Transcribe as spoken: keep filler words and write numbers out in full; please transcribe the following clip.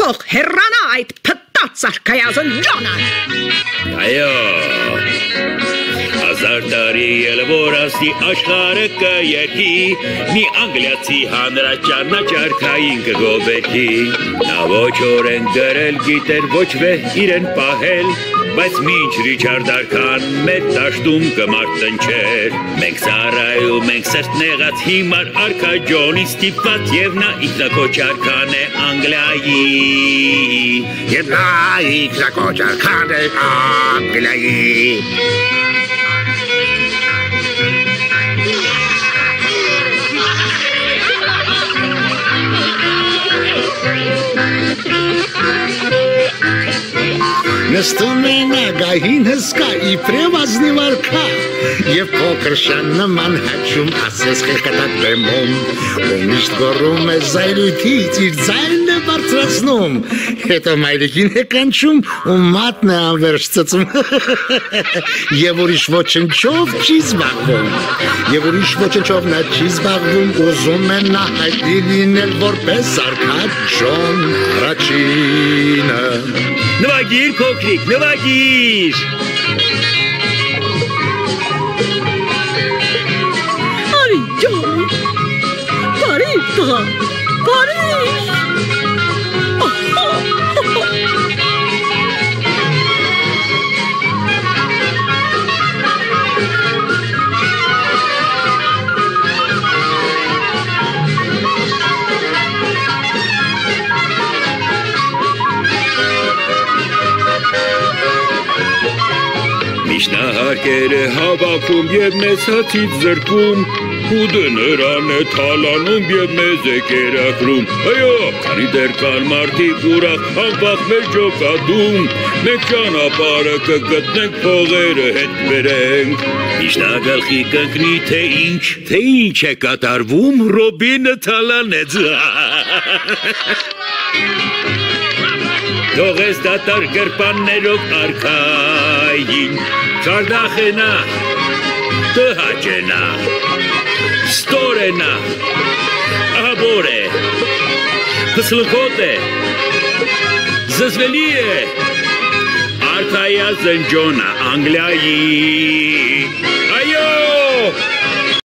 թող հեռանա այդ փտած արքայազն ջանը։ Այո, հազար տարի էլ որ ասի աշխարհը կերքի, մի անգլիացի հանրաճանաչ արքային կգովերքի, նա ոչ օրեն գրել գիտեր, ոչ վեհ իրեն պահել, բայց մինչ Ռիչարդ արքան մեր դաշտում կմարտնչեր, մենք ծառայում ենք սրտնեղած հիմար արքա Ջոնի ստիպված, եւ նա ինքնակոչ արքան է Անգլիայի, եւ նա ինքնակոչ արքան է Անգլիայի։ Նստում է նագահին հսկա իբրև ազնիվ արքա, եւ փոքր շան նման հաչում ասես խեղկատակ բեմում, ու միշտ գոռում է զայրույթից իր ձայնն է բարձրացնում, հետո մայրիկին է կանչում ու մատն է անվերջ ծծում, եւ ուրիշ ոչնչով չի զբաղվում, եւ ուրիշ ոչնչով նա չի զբաղվում, ուզում է նա հայտնի լինել որպես արքա Ջոն առաջինը։ Նվագիր փոքրիկ, նվագիր։ Արի ջան, բարի տղա, բարի։ Միշնահարկեր է հավաքում և մեզ հացից զրկում, հուդը նրան է թալանում և մեզ է կերակրում, այո, քանի դեռ կան մարդիկ ուրախ անվախ մեր ջոկատում, մենք ճանապարհը կգտնենք, փողերը հետ բերենք, միշնագլխի կընկնի թե ինչ, թե ինչ է կատարվում, Ռոբինը թալանեց։ Թողես դատար գրպաններով արքային, Չարդախենա, տհաճենա, ստորենա, ահաբոր է, փսլքոտ է, զզվելի է, արքայազն Ջոնը Անգլիայի,